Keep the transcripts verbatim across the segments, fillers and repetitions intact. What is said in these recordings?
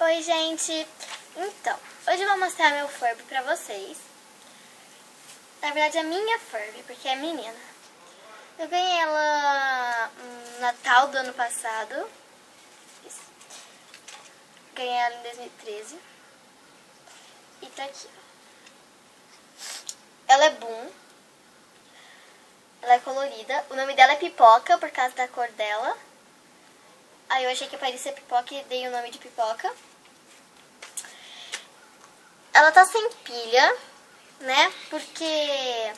Oi, gente! Então, hoje eu vou mostrar meu Furby pra vocês. Na verdade, a minha Furby, porque é menina. Eu ganhei ela no Natal do ano passado. Isso. Ganhei ela em dois mil e treze. E tá aqui, ó. Ela é Boom. Ela é colorida. O nome dela é Pipoca, por causa da cor dela. Aí eu achei que parecia pipoca e dei o nome de Pipoca. Ela tá sem pilha, né? Porque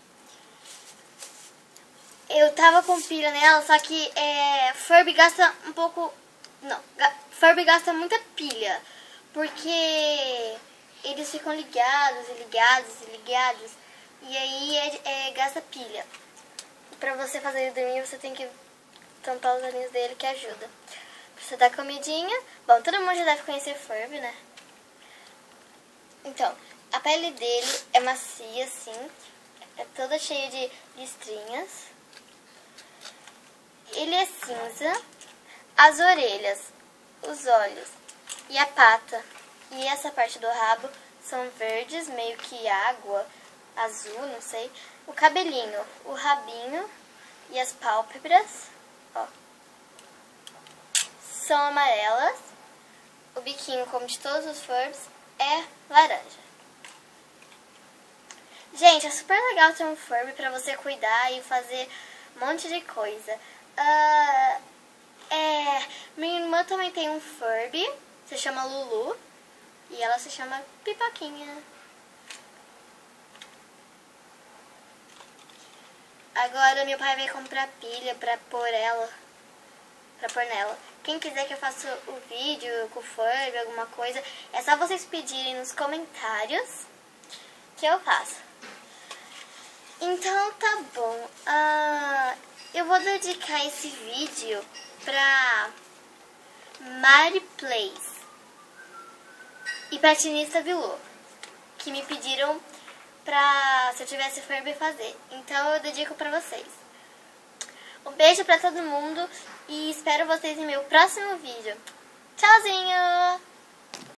eu tava com pilha nela, só que é, Furby gasta um pouco... Não, Furby gasta muita pilha. Porque eles ficam ligados e ligados e ligados. E aí é, é, gasta pilha. Pra você fazer ele dormir, você tem que tampar os olhinhos dele, que ajuda. Você dá comidinha. Bom, todo mundo já deve conhecer Furby, né? Então, a pele dele é macia, assim. É toda cheia de listrinhas. Ele é cinza. As orelhas, os olhos e a pata e essa parte do rabo são verdes, meio que água, azul, não sei. O cabelinho, o rabinho e as pálpebras, ó, são amarelas. O biquinho, como de todos os Furbs, é laranja. Gente, é super legal ter um Furby pra você cuidar e fazer um monte de coisa. Uh, é, minha irmã também tem um Furby, se chama Lulu, e ela se chama Pipoquinha. Agora meu pai vai comprar pilha pra pôr ela, pra pôr nela. Quem quiser que eu faça o vídeo com o Furby, alguma coisa, é só vocês pedirem nos comentários que eu faço. Então tá bom. Uh, eu vou dedicar esse vídeo pra Mari Plays e pra Tinista Vilô, que me pediram pra, se eu tivesse Furby, fazer. Então eu dedico pra vocês. Um beijo pra todo mundo e espero vocês em meu próximo vídeo. Tchauzinho!